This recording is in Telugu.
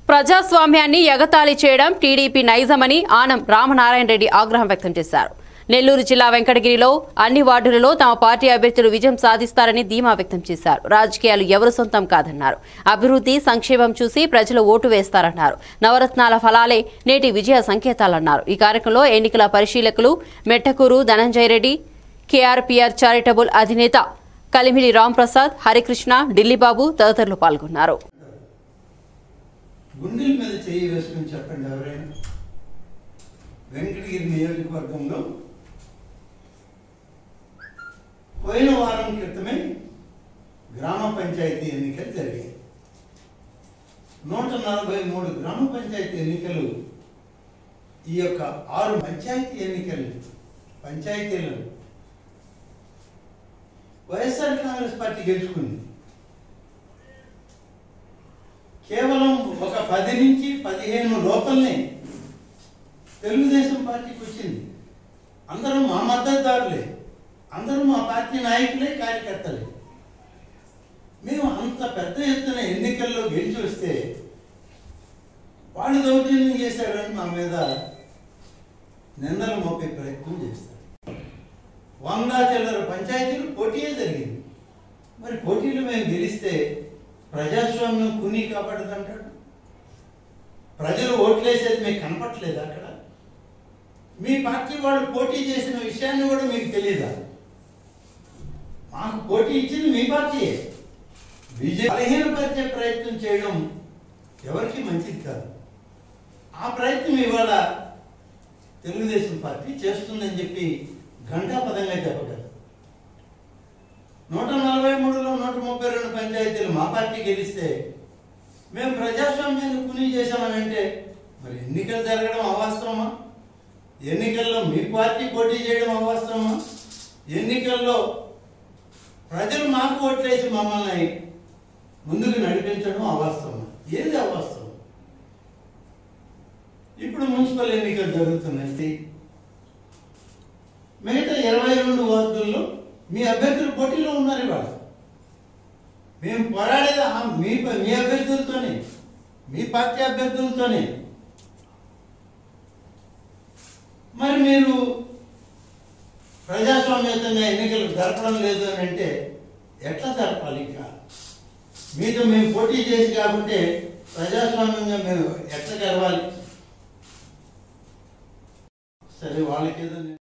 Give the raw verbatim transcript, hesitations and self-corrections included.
ప్రజాస్వామ్యాన్ని ఎగతాళి చేయడం టీడీపీ నైజమని ఆనం రామనారాయణ రెడ్డి ఆగ్రహం వ్యక్తం చేశారు. నెల్లూరు జిల్లా వెంకటగిరిలో అన్ని వార్డులలో తమ పార్టీ అభ్యర్థులు విజయం సాధిస్తారని ధీమా వ్యక్తం చేశారు. రాజకీయాలు ఎవరు సొంతం కాదన్నారు. అభివృద్ధి సంక్షేమం చూసి ప్రజలు ఓటు వేస్తారన్నారు. నవరత్నాల ఫలాలే నేటి విజయ సంకేతాలన్నారు. ఈ కార్యక్రమంలో ఎన్నికల పరిశీలకులు మెట్టకూరు ధనంజయ రెడ్డి, కేఆర్పీఆర్ చారిటబుల్ అధినేత కలిమిలి రాంప్రసాద్, హరికృష్ణ, ఢిల్లీబాబు తదితరులు పాల్గొన్నారు. గుండెల మీద చేయి వేసుకుని చెప్పండి ఎవరైనా వెంకటగిరి నియోజకవర్గంలో పోయిన వారం క్రితమే గ్రామ పంచాయతీ ఎన్నికలు జరిగాయి. నూట నలభై మూడు గ్రామ పంచాయతీ ఎన్నికలు, ఈ యొక్క ఆరు పంచాయతీ ఎన్నికలు పంచాయతీలను వైఎస్ఆర్ కాంగ్రెస్ పార్టీ గెలుచుకుంది. కేవలం ఒక పది నుంచి పదిహేను లోపలనే తెలుగుదేశం పార్టీకి వచ్చింది. అందరూ మా మద్దతుదారులే, అందరూ మా పార్టీ నాయకులే, కార్యకర్తలే. మేము అంత పెద్ద ఎత్తున ఎన్నికల్లో గెలిచి వస్తే వాళ్ళు దౌర్జన్యం చేశారని మా మీద నిందలు మోపే ప్రయత్నం చేస్తారు. వంద చిల్లర పంచాయతీలు పోటీయే జరిగింది. మరి పోటీలు మేము గెలిస్తే ప్రజాస్వామ్యం కుని కాబట్టదంటాడు. ప్రజలు ఓట్లేసేది మీకు కనపట్లేదు. అక్కడ మీ పార్టీ వాళ్ళు పోటీ చేసిన విషయాన్ని కూడా మీకు తెలియదా? మాకు పోటీ ఇచ్చింది మీ పార్టీయే. బీజేపీ బలహీనపరిచే ప్రయత్నం చేయడం ఎవరికి మంచిది కాదు. ఆ ప్రయత్నం ఇవాళ తెలుగుదేశం పార్టీ చేస్తుందని చెప్పి ఘంటాపదంగా చెప్పగలరు. నూట నలభై మూడులో నూట ముప్పై రెండు పంచాయతీలు మా పార్టీ గెలిస్తే మేము ప్రజాస్వామ్యాన్ని కుని చేశామని అంటే మరి ఎన్నికలు జరగడం అవాస్తవమా? ఎన్నికల్లో మీ పార్టీ పోటీ చేయడం అవాస్తవమా? ఎన్నికల్లో ప్రజలు మాకు ఓట్లేసి మమ్మల్ని ముందుకు నడిపించడం అవాస్తవమా? ఏది అవాస్తవం? ఇప్పుడు మున్సిపల్ ఎన్నికలు జరుగుతున్నాయి. మిగతా ఇరవై రెండు వార్డుల్లో మీ అభ్యర్థులు పోటీలో ఉన్నారు. ఇవాళ మేము పోరాడేది మీ మీ అభ్యర్థులతోనే, మీ పార్టీ అభ్యర్థులతోనే. మరి మీరు ప్రజాస్వామ్యతంగా ఎన్నికలు జరపడం లేదు అని అంటే ఎట్లా జరపాలి? ఇంకా మీతో మేము పోటీ చేసి కాబట్టి ప్రజాస్వామ్యంగా మేము ఎట్లా గెలవాలి? సరే, వాళ్ళకేదో